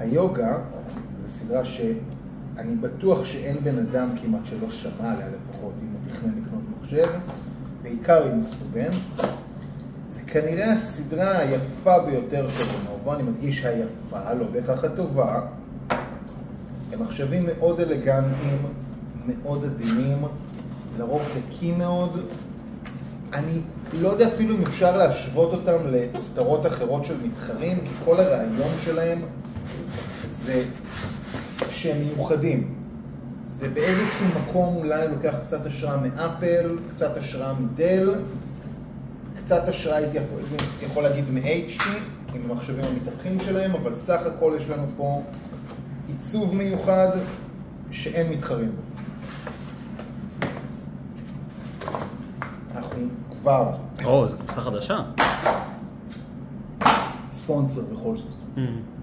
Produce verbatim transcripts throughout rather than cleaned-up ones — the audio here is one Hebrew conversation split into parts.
היוגה זו סדרה שאני בטוח שאין בן אדם כמעט שלא שמע עליה לפחות אם הוא תכנן לקנות מחשב, בעיקר אם הוא סטודנט. זה כנראה הסדרה היפה ביותר של לנובו, אני מדגיש היפה, לא בהכרח הטובה. הם מחשבים מאוד אלגנטיים, מאוד עדינים, לרוב דקים מאוד. אני לא יודע אפילו אם אפשר להשוות אותם לסדרות אחרות של מתחרים, כי כל הרעיון שלהם זה שהם מיוחדים. זה באיזשהו מקום אולי לוקח קצת השראה מאפל, קצת השראה מדל, קצת השראה הייתי יכול, יכול להגיד מ-אייץ' פי, עם המחשבים המתארחים שלהם, אבל סך הכל יש לנו פה עיצוב מיוחד שאין מתחרים. אנחנו כבר... או, זו קופסה חדשה. ספונסר בכל זאת.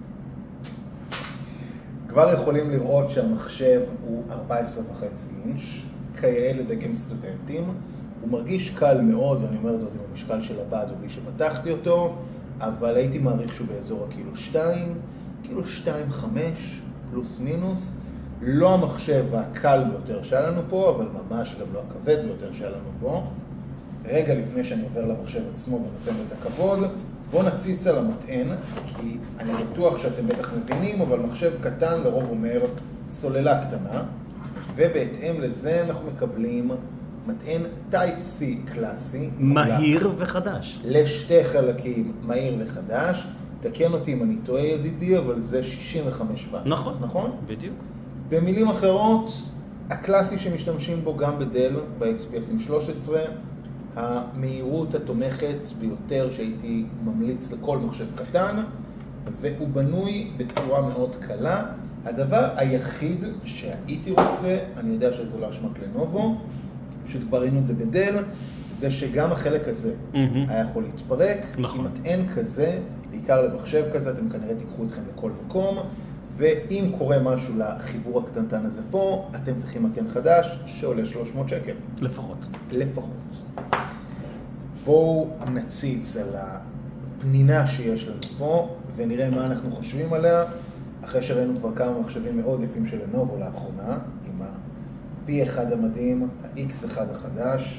כבר יכולים לראות שהמחשב הוא ארבע עשרה וחצי אינץ', כיאה לדגם סטודנטים. הוא מרגיש קל מאוד, ואני אומר זאת עם המשקל של הבד ובלי שפתחתי אותו, אבל הייתי מעריך שהוא באזור הקילו שתיים, קילו שתיים חמש, פלוס מינוס. לא המחשב הקל ביותר שהיה לנו פה, אבל ממש גם לא הכבד ביותר שהיה לנו פה. רגע לפני שאני עובר למחשב עצמו ונותן לו את הכבוד, בואו נציץ על המטען, כי אני בטוח שאתם בטח מבינים, אבל מחשב קטן לרוב אומר סוללה קטנה, ובהתאם לזה אנחנו מקבלים מטען טייפ סי קלאסי. מהיר וחדש. לשתי חלקים, מהיר וחדש. תקן אותי אם אני טועה ידידי, אבל זה שישים וחמש ואט. נכון, נכון? בדיוק. במילים אחרות, הקלאסי שמשתמשים בו גם בדל, ב-אקס פי אס עם שלוש עשרה, המהירות התומכת ביותר שהייתי ממליץ לכל מחשב קטן, והוא בנוי בצורה מאוד קלה. הדבר היחיד שהייתי רוצה, אני יודע שזה לא אשמת לנובו, פשוט כבר ראינו את זה בדל, זה שגם החלק הזה mm-hmm. היה יכול להתפרק, נכון. כי מטען כזה, בעיקר למחשב כזה, אתם כנראה תיקחו אתכם לכל מקום, ואם קורה משהו לחיבור הקטנטן הזה פה, אתם צריכים מטען חדש שעולה שלוש מאות שקל. לפחות. לפחות. בואו נציץ על הפנינה שיש לנו פה, ונראה מה אנחנו חושבים עליה, אחרי שראינו כבר כמה מחשבים מאוד יפים של לנובו לאחרונה, עם ה-פי אחד המדהים, ה-אקס אחד החדש.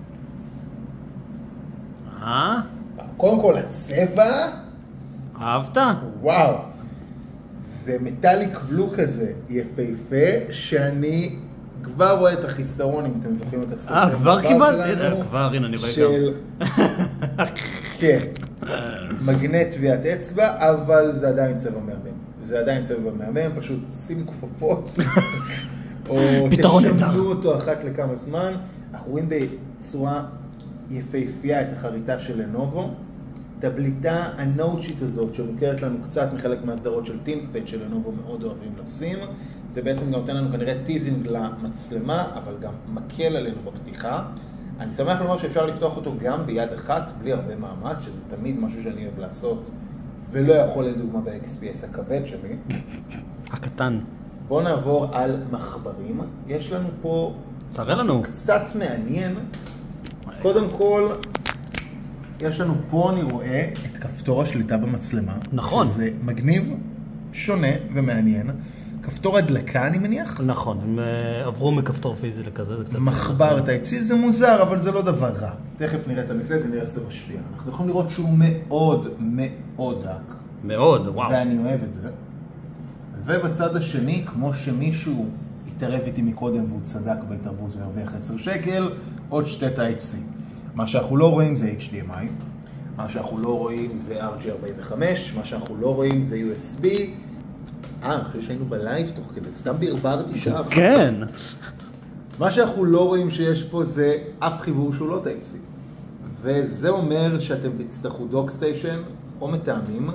אה? קודם כל הצבע. אהבת? וואו. זה מטאליק בלו כזה יפהפה, שאני כבר רואה את החיסרון, אם אתם זוכרים את הסרטים. אה, כבר קיבלת? כבר, הנה, אני רואה גם. של... כן. מגנט טביעת אצבע, אבל זה עדיין צבע מהמם. זה עדיין צבע מהמם, פשוט שימו כפפות, או תשמנו אותו אחת לכמה זמן. אנחנו רואים בצורה יפהפייה את החריטה של לנובו. טבליטה הנוטשית הזאת שמוכרת לנו קצת מחלק מהסדרות של טינקפד של לנובו מאוד אוהבים לשים. זה בעצם גם נותן לנו כנראה טיזינג למצלמה, אבל גם מקל עלינו בפתיחה. אני שמח לומר שאפשר לפתוח אותו גם ביד אחת, בלי הרבה מאמץ, שזה תמיד משהו שאני אוהב לעשות, ולא יכול לדוגמה ב-אקס פי אס הכבד שלי. הקטן. בואו נעבור על מחברים. יש לנו פה תראה לנו. קצת מעניין. קודם כל, יש לנו פה, אני רואה, את כפתור השליטה במצלמה. נכון. שזה מגניב, שונה ומעניין. כפתור הדלקה, אני מניח? נכון, הם עברו מכפתור פיזי לכזה, זה קצת... מחבר טייפ-סי, זה מוזר, אבל זה לא דבר רע. תכף נראה את המקלט ונראה איך זה משפיע. אנחנו יכולים לראות שהוא מאוד מאוד דק. מאוד, וואו. ואני אוהב את זה. ובצד השני, כמו שמישהו התערב איתי מקודם והוא צדק בהתערבות והרוויח עשר שקל, עוד שתי טייפ-סי. מה שאנחנו לא רואים זה אייץ' די אם איי, מה שאנחנו לא רואים זה אר ג'י ארבעים וחמש, מה שאנחנו לא רואים זה יו אס בי. אה, אני חושב שהיינו בלייב תוך כדי, סתם ברברתי שעה. כן. מה שאנחנו לא רואים שיש פה זה אף חיבור שהוא לא טייפ-סי. וזה אומר שאתם תצטרכו דוק סטיישן או מטעמים,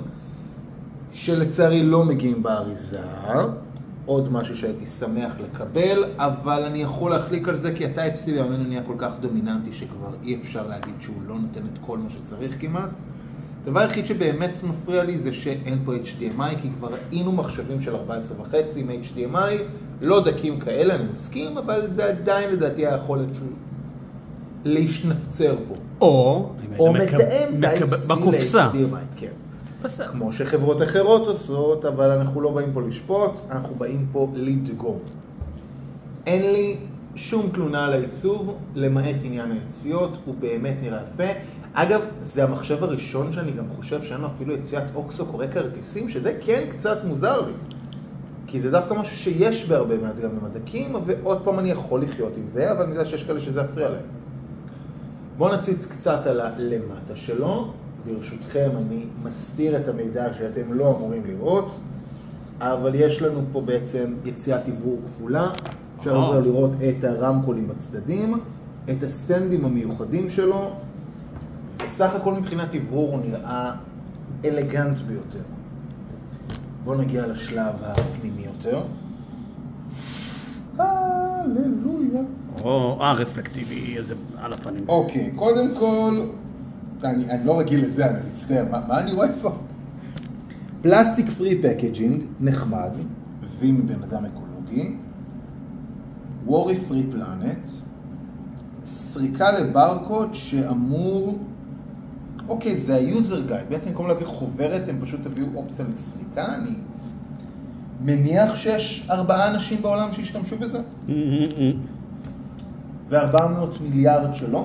שלצערי לא מגיעים באריזה. עוד משהו שהייתי שמח לקבל, אבל אני יכול להחליק על זה כי הטייפ-סי בימינו נהיה כל כך דומיננטי שכבר אי אפשר להגיד שהוא לא נותן את כל מה שצריך כמעט. הדבר היחיד שבאמת מפריע לי זה שאין פה אייץ' די אם איי, כי כבר ראינו מחשבים של ארבע עשרה וחצי עם אייץ' די אם איי, לא דקים כאלה, אני מסכים, אבל זה עדיין לדעתי היכולת שהוא להשנפצר פה. או, או מתאם טייפ-סי ל-אייץ' די אם איי, כן. בסדר. כמו שחברות אחרות עושות, אבל אנחנו לא באים פה לשפוט, אנחנו באים פה לדגום. אין לי שום תלונה על העיצוב, למעט עניין היציאות, הוא באמת נראה יפה. אגב, זה המחשב הראשון שאני גם חושב שאין לו אפילו יציאת אוקסו קורא כרטיסים, שזה כן קצת מוזר לי. כי זה דווקא משהו שיש בהרבה מהדגם למדקים, ועוד פעם אני יכול לחיות עם זה, אבל אני יודע שיש כאלה שזה יפריע להם. בואו נציץ קצת על הלמטה שלו. ברשותכם אני מסתיר את המידע שאתם לא אמורים לראות, אבל יש לנו פה בעצם יציאת עברור כפולה. אפשר לראות את הרמקולים בצדדים, את הסטנדים המיוחדים שלו, וסך הכל מבחינת עברור הוא נראה אלגנט ביותר. בואו נגיע לשלב הפנימי יותר. הללויה. או, אה, רפלקטיבי, איזה על הפנים. אוקיי, קודם כל, אני, אני לא רגיל לזה, אני מצטער, מה, מה אני רואה פה? פלסטיק פרי פקג'ינג, נחמד, וי מבן אדם אקולוגי, וורי פרי פלנט, סריקה לברקוד שאמור, אוקיי, זה היוזר גייד, בעצם במקום להביא חוברת, הם פשוט תביאו אופציה לסריקה, אני מניח שיש ארבעה אנשים בעולם שהשתמשו בזה, ו-ארבע מאות מיליארד שלו.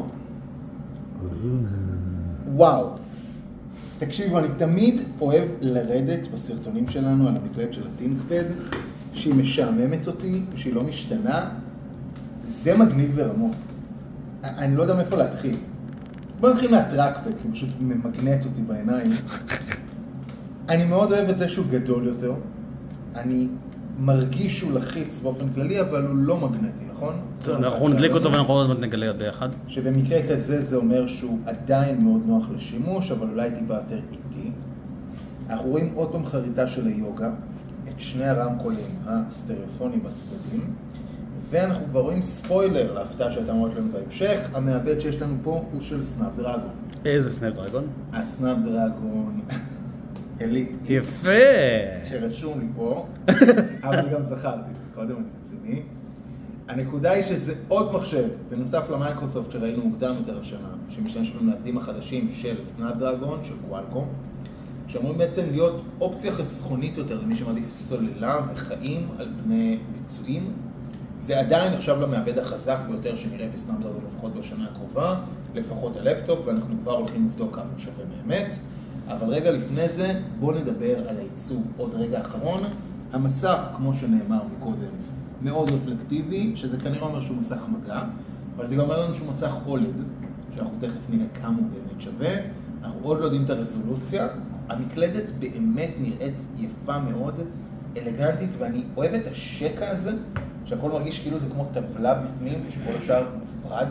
וואו. תקשיבו, אני תמיד אוהב לרדת בסרטונים שלנו על המקלט של הטינקפד, שהיא משעממת אותי, שהיא לא משתנה. זה מגניב ורמות. אני לא יודע מאיפה להתחיל. בוא נתחיל מהטרקפד, כי הוא פשוט ממגנט אותי בעיניים. אני מאוד אוהב את זה שהוא גדול יותר. אני מרגיש שהוא לחיץ באופן כללי, אבל הוא לא מגנטי, נכון? אנחנו נדליק אותו ואנחנו עוד נגלה ביחד. שבמקרה כזה זה אומר שהוא עדיין מאוד נוח לשימוש, אבל אולי טיפה יותר איטי. אנחנו רואים עוד פעם חריטה של היוגה, את שני הרמקולים הסטריאופונים בצדדים, ואנחנו כבר רואים ספוילר להפתעה שהייתה אמרת לנו בהמשך. המעבד שיש לנו פה הוא של סנאפדרגון. איזה סנאפדרגון? הסנאפדרגון אליט. יפה! שרשום לי פה, אבל גם זכרתי, קודם אני רציני. הנקודה היא שזה עוד מחשב, בנוסף למייקרוסופט שראינו מוקדם יותר השנה, שמשתמש במעבדים החדשים של סנאפדרגון, של קואלקום, שאמורים בעצם להיות אופציה חסכונית יותר למי שמעדיף סוללה וחיים על פני ביצועים. זה עדיין עכשיו למעבד החזק ביותר שנראה בסנאפדרגון לפחות בשנה הקרובה, לפחות הלפטופ, ואנחנו כבר הולכים לבדוק כמה הוא שווה באמת. אבל רגע לפני זה, בואו נדבר על העיצוב עוד רגע אחרון. המסך, כמו שנאמר מקודם, מאוד רפלקטיבי, שזה כנראה אומר שהוא מסך מגע, אבל זה גם אומר לנו שהוא מסך אולד, שאנחנו תכף נראה כמה הוא באמת שווה. אנחנו עוד לא יודעים את הרזולוציה. המקלדת באמת נראית יפה מאוד, אלגנטית, ואני אוהב את השקע הזה, שהכל מרגיש כאילו זה כמו טבלה בפנים, ושכל השאר מופרד.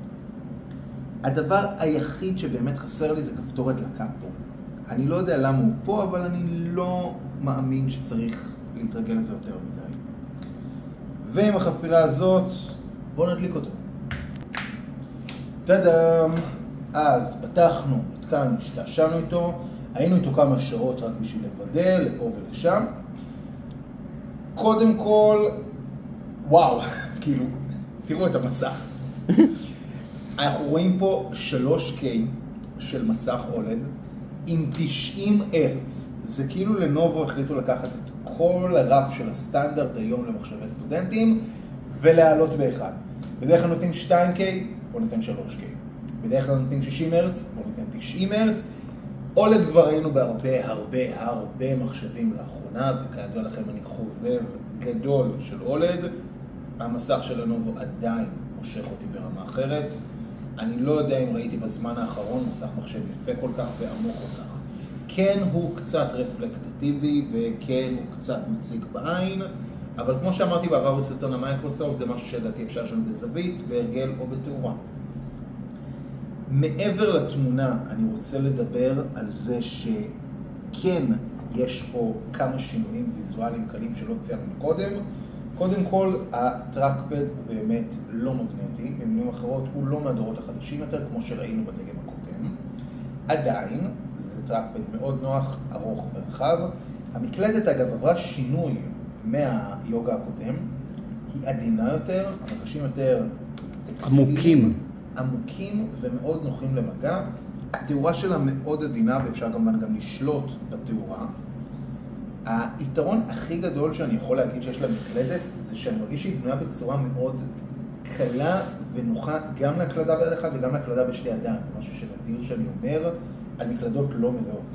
הדבר היחיד שבאמת חסר לי זה כפתור הדלקה פה. אני לא יודע למה הוא פה, אבל אני לא מאמין שצריך להתרגל לזה יותר מדי. ועם החפירה הזאת, בואו נדליק אותו. טאדם! אז פתחנו, התקענו, השתעשענו איתו, היינו איתו כמה שעות רק בשביל לוודא, לפה ולשם. קודם כל, וואו, כאילו, תראו את המסך. אנחנו רואים פה שלוש קיי של מסך אולד עם תשעים הרץ. זה כאילו לנובו החליטו לקחת את כל הרף של הסטנדרט היום למחשבי סטודנטים ולהעלות באחד. בדרך כלל נותנים שתיים קיי, בוא ניתן שלוש קיי. בדרך כלל נותנים שישים הרץ, בוא ניתן תשעים הרץ. אולד כבר ראינו בהרבה הרבה הרבה מחשבים לאחרונה, וכידוע לכם אני חובב גדול של אולד. המסך של לנובו עדיין מושך אותי ברמה אחרת. אני לא יודע אם ראיתי בזמן האחרון מסך מחשב יפה כל כך ועמוק כל כך. כן הוא קצת רפלקטטיבי וכן הוא קצת מציג בעין, אבל כמו שאמרתי בעבר בסרטון המייקרוסופט, זה משהו שלדעתי אפשר לשנות בזווית, בהרגל או בתאורה. מעבר לתמונה אני רוצה לדבר על זה שכן יש פה כמה שינויים ויזואליים קלים שלא ציינו קודם. קודם כל, הטרקפד הוא באמת לא מגנטי, במילים אחרות הוא לא מהדורות החדשים יותר, כמו שראינו בדגם הקודם. עדיין, זה טרקפד מאוד נוח, ארוך ורחב. המקלדת אגב עברה שינוי מהיוגה הקודם, היא עדינה יותר, המקשים יותר עמוקים. עמוקים ומאוד נוחים למגע. התאורה שלה מאוד עדינה ואפשר כמובן גם לשלוט בתאורה. היתרון הכי גדול שאני יכול להגיד שיש לה מקלדת זה שאני מרגיש שהיא בנויה בצורה מאוד קלה ונוחה גם להקלדה ביד אחד וגם להקלדה בשתי ידיים. זה משהו שנדיר שאני אומר על מקלדות לא מלאות.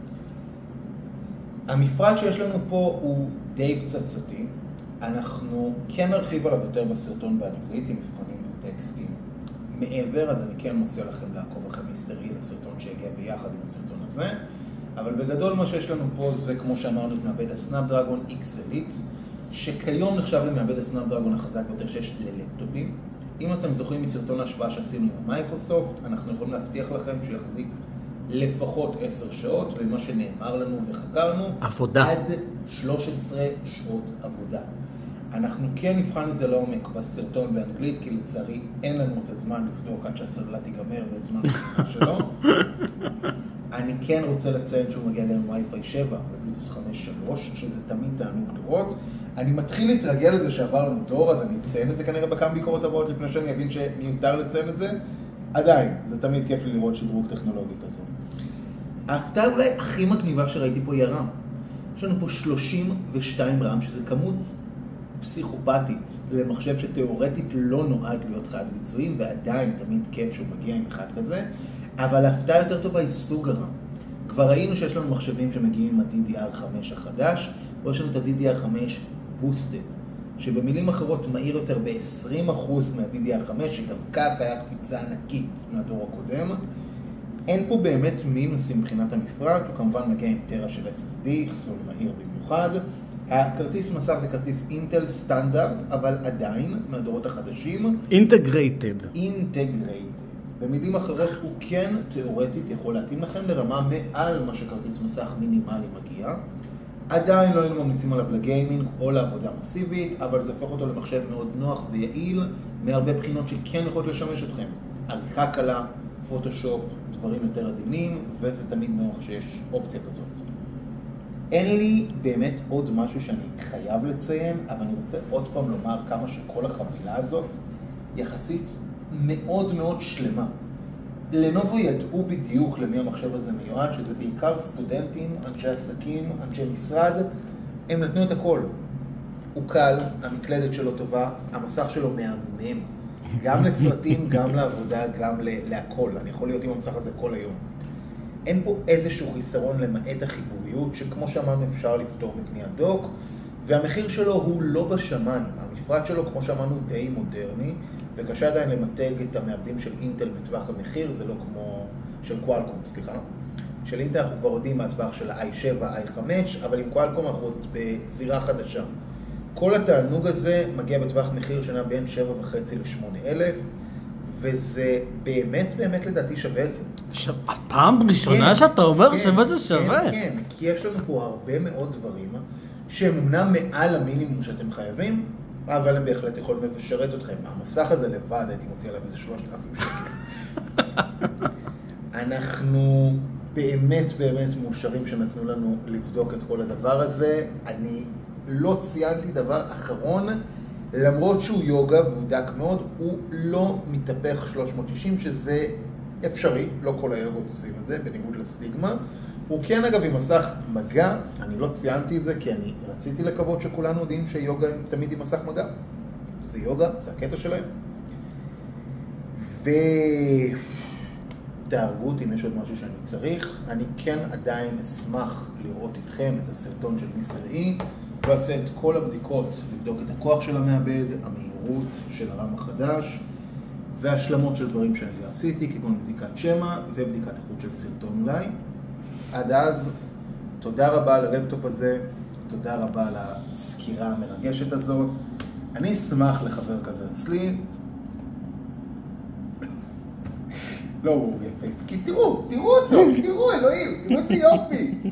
המפרט שיש לנו פה הוא די פצצתי. אנחנו כן נרחיב עליו יותר בסרטון באנגלית עם מבחנים וטקסטים. מעבר, אז אני כן מציע לכם לעקוב אחרי מיסטרי לסרטון שהגיע ביחד עם הסרטון הזה. אבל בגדול מה שיש לנו פה זה, כמו שאמרנו, את מעבד הסנאפדרגון X Elite, שכיום נחשב למעבד הסנאפדרגון החזק ביותר שיש ללפטופים. אם אתם זוכרים מסרטון ההשוואה שעשינו עם מייקרוסופט, אנחנו יכולים להבטיח לכם שיחזיק לפחות עשר שעות, ומה שנאמר לנו וחקרנו, עבודה. עד שלוש עשרה שעות עבודה. אנחנו כן נבחן את זה לעומק בסרטון באנגלית, כי לצערי אין לנו את הזמן לבדוק עד שהסוללה תיגמר ואת זמן הסרטון שלו. אני כן רוצה לציין שהוא מגיע גם עם וי-פיי שבע ובלוטות' חמש נקודה שלוש, שזה תמיד תענוג לראות. אני מתחיל להתרגל לזה שעבר לנו דור, אז אני אציין את זה כנראה בכמה ביקורות הבאות לפני שאני אבין שמיותר לציין את זה. עדיין, זה תמיד כיף לי לראות שדרוג טכנולוגי כזה. ההפתעה אולי הכי מגניבה שראיתי פה היא הרם. יש לנו פה שלושים ושתיים רם, שזה כמות פסיכופתית למחשב שתיאורטית לא נועד להיות חד ביצועים, ועדיין תמיד כיף שהוא מגיע עם אחד כזה. אבל ההפתעה יותר טובה היא סוג הרם. כבר ראינו שיש לנו מחשבים שמגיעים עם ה-די די אר חמש החדש, ויש לנו את ה-די די אר חמש בוסטד, שבמילים אחרות מהיר יותר ב-עשרים אחוז מה-די די אר חמש, שגם כך היה קפיצה ענקית מהדור הקודם. אין פה באמת מינוסים מבחינת המפרט, הוא כמובן מגיע עם טרה של אס אס די, חסון מהיר במיוחד. הכרטיס מסך זה כרטיס אינטל סטנדרט, אבל עדיין מהדורות החדשים. אינטגרייטד. אינטגרייטד. במילים אחרות הוא כן תיאורטית יכול להתאים לכם לרמה מעל מה שכרטיס מסך מינימלי מגיע. עדיין לא היינו ממליצים עליו לגיימינג או לעבודה מסיבית, אבל זה הופך אותו למחשב מאוד נוח ויעיל מהרבה בחינות שכן יכולות לשמש אתכם. עריכה קלה, פוטושופ, דברים יותר עדינים, וזה תמיד נוח שיש אופציה כזאת. אין לי באמת עוד משהו שאני חייב לציין, אבל אני רוצה עוד פעם לומר כמה שכל החבילה הזאת יחסית מאוד מאוד שלמה. לנובו ידעו בדיוק למי המחשב הזה מיועד, שזה בעיקר סטודנטים, אנשי עסקים, אנשי משרד. הם נתנו את הכל. הוא קל, המקלדת שלו טובה, המסך שלו מהמם. גם לסרטים, גם לעבודה, גם להכל. אני יכול להיות עם המסך הזה כל היום. אין פה איזשהו חיסרון למעט החיבוריות, שכמו שאמרנו אפשר לפתור בקניית דוק, והמחיר שלו הוא לא בשמיים. המפרט שלו, כמו שאמרנו, די מודרני, וקשה עדיין למתג את המעבדים של אינטל בטווח המחיר, זה לא כמו של קואלקום, סליחה. של אינטל אנחנו כבר יודעים מהטווח של ה-איי שבע, איי חמש, אבל עם קואלקום אנחנו בזירה חדשה. כל התענוג הזה מגיע בטווח מחיר שנע בין שבע וחצי לשמונה אלף, וזה באמת באמת לדעתי שווה את זה. הפעם ראשונה שאתה אומר שמה זה שווה? כן, כן, כי יש לנו פה הרבה מאוד דברים שהם אמנם מעל המינימום שאתם חייבים, אבל הם בהחלט יכולים לשרת אתכם. המסך הזה לבד, הייתי מוציא עליו איזה שלושת אלפים שקל. אנחנו באמת באמת מאושרים שנתנו לנו לבדוק את כל הדבר הזה. אני לא ציינתי דבר אחרון, למרות שהוא יוגה והוא דק מאוד, הוא לא מתהפך שלוש מאות שישים, שזה אפשרי, לא כל היוגות עושים את זה, בניגוד לסטיגמה. הוא כן אגב עם מסך מגע, אני לא ציינתי את זה כי אני רציתי לקוות שכולנו יודעים שיוגה הם תמיד עם מסך מגע. זה יוגה, זה הקטע שלהם. ותהרגו אותי אם יש עוד משהו שאני צריך. אני כן עדיין אשמח לראות איתכם את הסרטון של מיסטר אי, ועשה את כל הבדיקות, לבדוק את הכוח של המעבד, המהירות של הרם החדש, והשלמות של דברים שאני לא עשיתי, כגון בדיקת שמה ובדיקת איכות של סרטון אולי. עד אז, תודה רבה על הלפטופ הזה, תודה רבה על הסקירה המרגשת הזאת. אני אשמח לחבר כזה אצלי. לא, הוא יפה, כי תראו, תראו אותו, תראו אלוהים, תראו איזה יופי.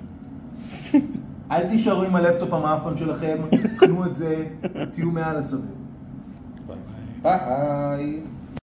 אל תישארו עם הלפטופ המאפון שלכם, קנו את זה, תהיו מעל הסביר. ביי. ביי.